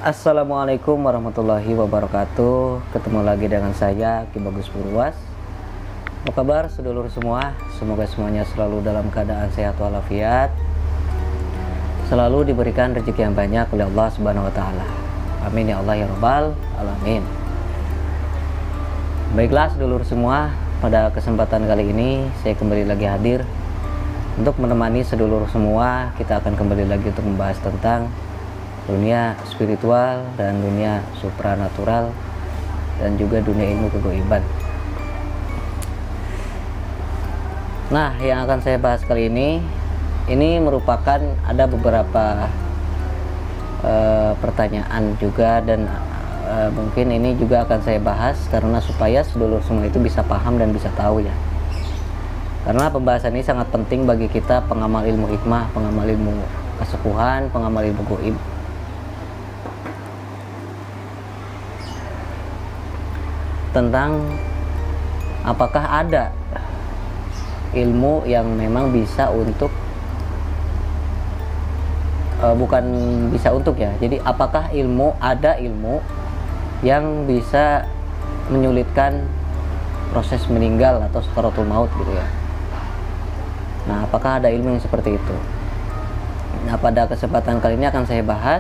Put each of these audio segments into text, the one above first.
Assalamualaikum warahmatullahi wabarakatuh. Ketemu lagi dengan saya Ki Bagus Purwas. Apa kabar sedulur semua? Semoga semuanya selalu dalam keadaan sehat walafiat, selalu diberikan rezeki yang banyak oleh Allah Subhanahu wa taala. Amin ya Allah ya rabbal alamin. Baiklah sedulur semua, pada kesempatan kali ini saya kembali lagi hadir untuk menemani sedulur semua. Kita akan kembali lagi untuk membahas tentang dunia spiritual dan dunia supranatural dan juga dunia ilmu kegoiban. Nah, yang akan saya bahas kali ini merupakan ada beberapa pertanyaan juga, dan mungkin ini juga akan saya bahas karena supaya sedulur semua itu bisa paham dan bisa tahu ya. Karena pembahasan ini sangat penting bagi kita pengamal ilmu hikmah, pengamal ilmu kesepuhan, pengamal ilmu goib. Tentang apakah ada ilmu yang memang bisa untuk bukan bisa untuk ya, jadi apakah ada ilmu yang bisa menyulitkan proses meninggal atau sakaratul maut gitu ya. Nah, apakah ada ilmu yang seperti itu? Nah, pada kesempatan kali ini akan saya bahas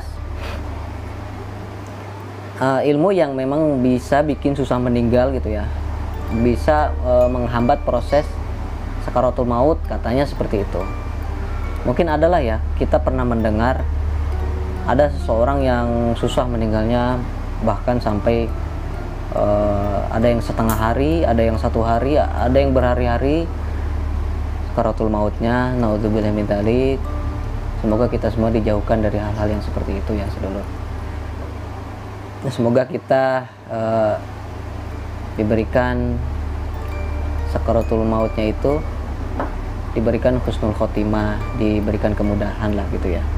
ilmu yang memang bisa bikin susah meninggal gitu ya, bisa menghambat proses sakaratul maut, katanya seperti itu. Mungkin adalah ya, kita pernah mendengar ada seseorang yang susah meninggalnya, bahkan sampai ada yang setengah hari, ada yang 1 hari, ada yang berhari-hari sakaratul mautnya. Naudzubillah min dzalik. Semoga kita semua dijauhkan dari hal-hal yang seperti itu ya sedulur. Semoga kita diberikan sakaratul mautnya itu diberikan husnul khotimah, diberikan kemudahan lah gitu ya.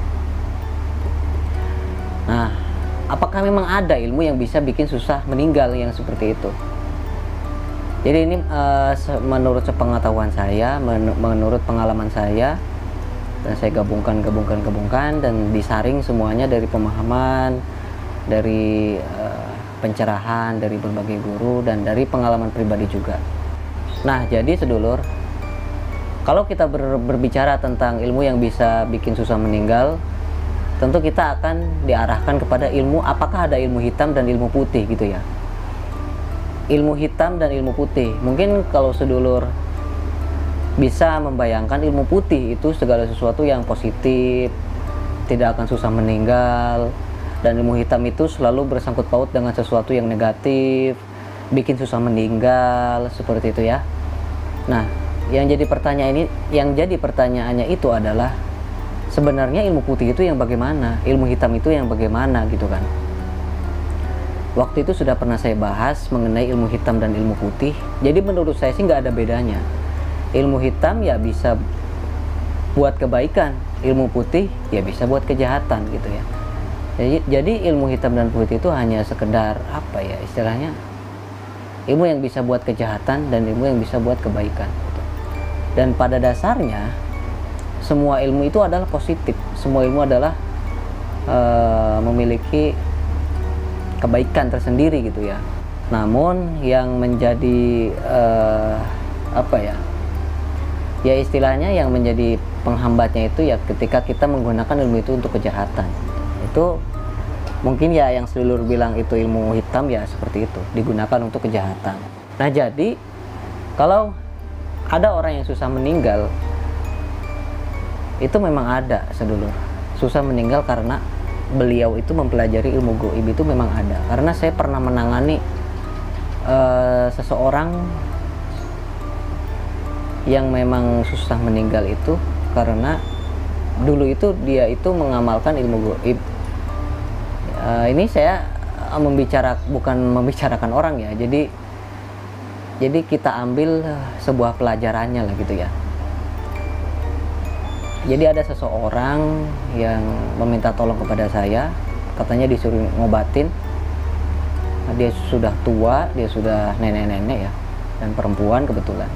Nah, apakah memang ada ilmu yang bisa bikin susah meninggal yang seperti itu? Jadi ini menurut sepengetahuan saya, menurut pengalaman saya, dan saya gabungkan dan disaring semuanya dari pemahaman, dari pencerahan dari berbagai guru, dan dari pengalaman pribadi juga. Nah, jadi sedulur, kalau kita berbicara tentang ilmu yang bisa bikin susah meninggal, tentu kita akan diarahkan kepada ilmu, apakah ada ilmu hitam dan ilmu putih gitu ya. Ilmu hitam dan ilmu putih, mungkin kalau sedulur bisa membayangkan ilmu putih itu segala sesuatu yang positif, tidak akan susah meninggal. Dan ilmu hitam itu selalu bersangkut paut dengan sesuatu yang negatif, bikin susah meninggal, seperti itu ya. Nah, yang jadi pertanyaannya itu adalah sebenarnya ilmu putih itu yang bagaimana, ilmu hitam itu yang bagaimana gitu kan. Waktu itu sudah pernah saya bahas mengenai ilmu hitam dan ilmu putih. Jadi menurut saya sih nggak ada bedanya. Ilmu hitam ya bisa buat kebaikan, ilmu putih ya bisa buat kejahatan gitu ya. Jadi ilmu hitam dan putih itu hanya sekedar apa ya istilahnya, ilmu yang bisa buat kejahatan dan ilmu yang bisa buat kebaikan. Dan pada dasarnya semua ilmu itu adalah positif, semua ilmu adalah memiliki kebaikan tersendiri gitu ya. Namun yang menjadi ya istilahnya yang menjadi penghambatnya itu ya ketika kita menggunakan ilmu itu untuk kejahatan. Itu mungkin ya yang sedulur bilang itu ilmu hitam ya seperti itu, digunakan untuk kejahatan. Nah, jadi kalau ada orang yang susah meninggal, itu memang ada sedulur, susah meninggal karena beliau itu mempelajari ilmu goib, itu memang ada. Karena saya pernah menangani seseorang yang memang susah meninggal itu karena dulu itu dia itu mengamalkan ilmu goib. Ini saya bukan membicarakan orang ya, jadi kita ambil sebuah pelajarannya lah gitu ya. Jadi ada seseorang yang meminta tolong kepada saya, katanya disuruh ngobatin. Dia sudah tua, dia sudah nenek-nenek ya, dan perempuan kebetulan.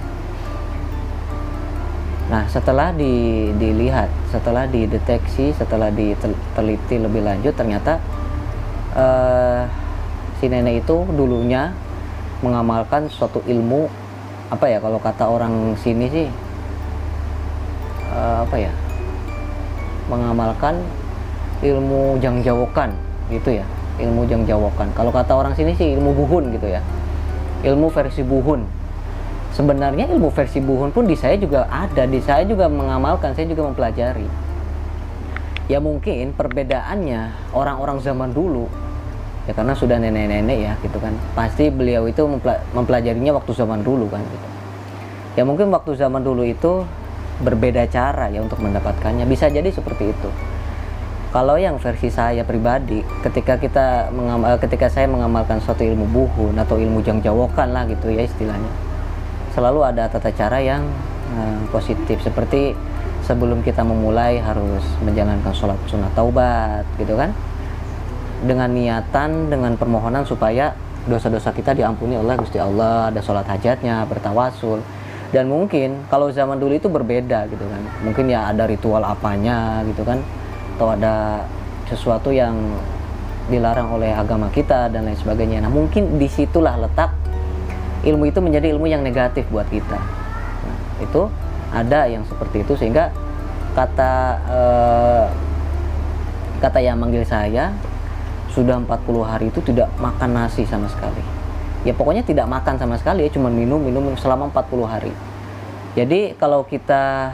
Nah, setelah dilihat, setelah dideteksi, setelah diteliti lebih lanjut, ternyata si nenek itu dulunya mengamalkan suatu ilmu, apa ya kalau kata orang sini sih, apa ya, mengamalkan ilmu jangjawokan gitu ya, ilmu jangjawokan. Kalau kata orang sini sih ilmu buhun gitu ya, ilmu versi buhun. Sebenarnya ilmu versi buhun pun di saya juga ada, di saya juga mengamalkan, saya juga mempelajari. Ya mungkin perbedaannya orang-orang zaman dulu, ya karena sudah nenek-nenek ya gitu kan, pasti beliau itu mempelajarinya waktu zaman dulu kan gitu. Ya mungkin waktu zaman dulu itu berbeda cara ya untuk mendapatkannya, bisa jadi seperti itu. Kalau yang versi saya pribadi, ketika saya mengamalkan suatu ilmu buhun atau ilmu jangjawokan lah gitu ya istilahnya, selalu ada tata cara yang positif, seperti sebelum kita memulai harus menjalankan sholat sunat taubat gitu kan, dengan niatan, dengan permohonan supaya dosa-dosa kita diampuni oleh Gusti Allah, ada sholat hajatnya, bertawasul. Dan mungkin kalau zaman dulu itu berbeda gitu kan, mungkin ya ada ritual apanya gitu kan, atau ada sesuatu yang dilarang oleh agama kita dan lain sebagainya. Nah mungkin disitulah letak ilmu itu menjadi ilmu yang negatif buat kita. Nah, itu ada yang seperti itu, sehingga kata yang manggil saya sudah 40 hari itu tidak makan nasi sama sekali. Ya pokoknya tidak makan sama sekali ya, cuma minum selama 40 hari. Jadi kalau kita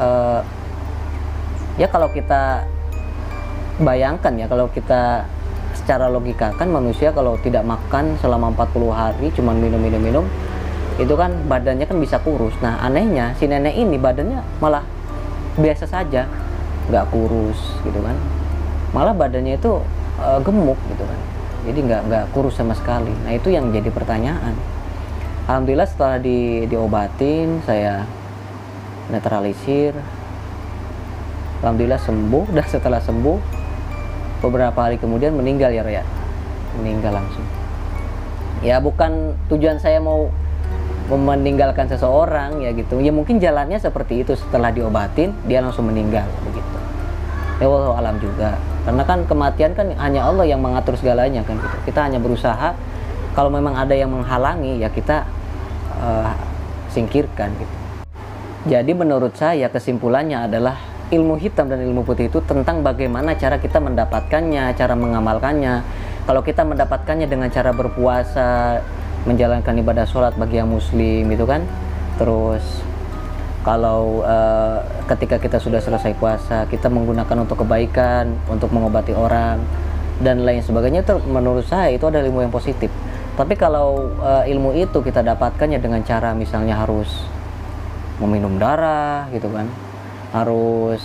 kalau kita bayangkan ya, kalau kita secara logika kan, manusia kalau tidak makan selama 40 hari cuma minum itu kan badannya kan bisa kurus. Nah anehnya si nenek ini badannya malah biasa saja, nggak kurus gitu kan, malah badannya itu gemuk gitu kan, jadi nggak kurus sama sekali. Nah itu yang jadi pertanyaan. Alhamdulillah setelah diobatin, saya netralisir, alhamdulillah sembuh. Dan setelah sembuh beberapa hari kemudian meninggal ya Roya, meninggal langsung. Ya bukan tujuan saya mau meninggalkan seseorang ya gitu, ya mungkin jalannya seperti itu, setelah diobatin dia langsung meninggal begitu. Ya wallahu alam juga, karena kan kematian kan hanya Allah yang mengatur segalanya kan gitu. Kita hanya berusaha, kalau memang ada yang menghalangi ya kita singkirkan gitu. Jadi menurut saya kesimpulannya adalah ilmu hitam dan ilmu putih itu tentang bagaimana cara kita mendapatkannya, cara mengamalkannya. Kalau kita mendapatkannya dengan cara berpuasa, menjalankan ibadah sholat bagi yang muslim itu kan, terus kalau ketika kita sudah selesai puasa, kita menggunakan untuk kebaikan, untuk mengobati orang dan lain sebagainya, itu menurut saya itu adalah ilmu yang positif. Tapi kalau ilmu itu kita dapatkannya dengan cara misalnya harus meminum darah gitu kan, harus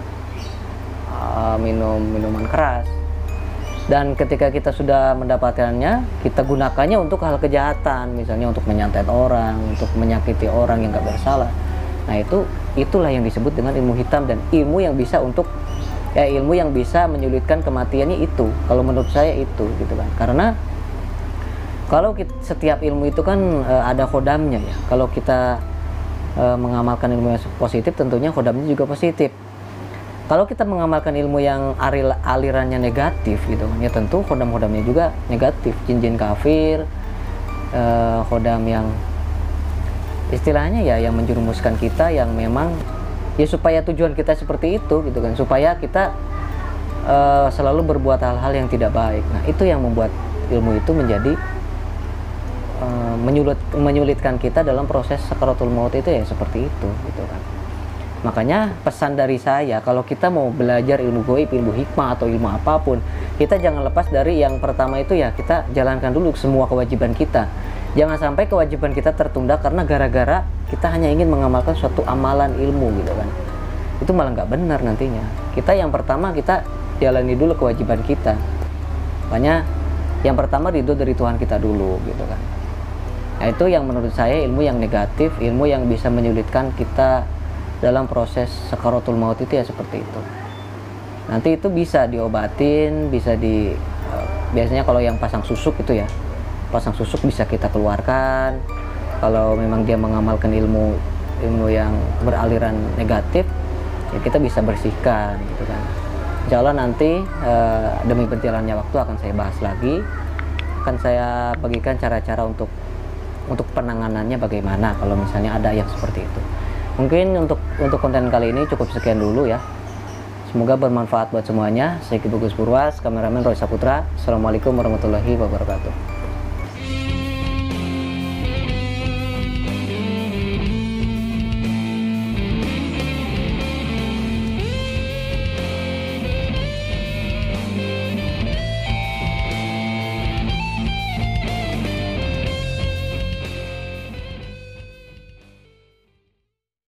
minum minuman keras, dan ketika kita sudah mendapatkannya, kita gunakannya untuk hal kejahatan, misalnya untuk menyantet orang, untuk menyakiti orang yang gak bersalah. Nah itulah yang disebut dengan ilmu hitam, dan ilmu yang bisa ilmu yang bisa menyulitkan kematiannya itu, kalau menurut saya itu gitu kan. Karena kalau setiap ilmu itu kan ada khodamnya ya. Kalau kita mengamalkan ilmu yang positif, tentunya khodamnya juga positif. Kalau kita mengamalkan ilmu yang alirannya negatif gitu kan, ya tentu khodam-khodamnya juga negatif, jin-jin kafir, khodam yang istilahnya ya yang menjerumuskan kita, yang memang ya supaya tujuan kita seperti itu gitu kan, supaya kita selalu berbuat hal-hal yang tidak baik. Nah itu yang membuat ilmu itu menjadi menyulitkan kita dalam proses sakaratul maut itu ya, seperti itu gitu kan. Makanya pesan dari saya, kalau kita mau belajar ilmu gaib, ilmu hikmah atau ilmu apapun, kita jangan lepas dari yang pertama itu ya, kita jalankan dulu semua kewajiban kita. Jangan sampai kewajiban kita tertunda karena gara-gara kita hanya ingin mengamalkan suatu amalan ilmu gitu kan. Itu malah nggak benar nantinya. Kita yang pertama, kita jalani dulu kewajiban kita. Makanya yang pertama ridho dari Tuhan kita dulu gitu kan. Nah itu yang menurut saya ilmu yang negatif, ilmu yang bisa menyulitkan kita dalam proses sakaratul maut itu ya, seperti itu. Nanti itu bisa diobatin, bisa biasanya kalau yang pasang susuk itu ya, pasang susuk bisa kita keluarkan. Kalau memang dia mengamalkan ilmu yang beraliran negatif, ya kita bisa bersihkan gitu kan. Insya Allah nanti demi berjalannya waktu akan saya bahas lagi, akan saya bagikan cara-cara untuk penanganannya bagaimana kalau misalnya ada yang seperti itu. Mungkin untuk konten kali ini cukup sekian dulu ya. Semoga bermanfaat buat semuanya. Saya Ki Bagus Purwas, kameramen Roy Saputra. Assalamualaikum warahmatullahi wabarakatuh.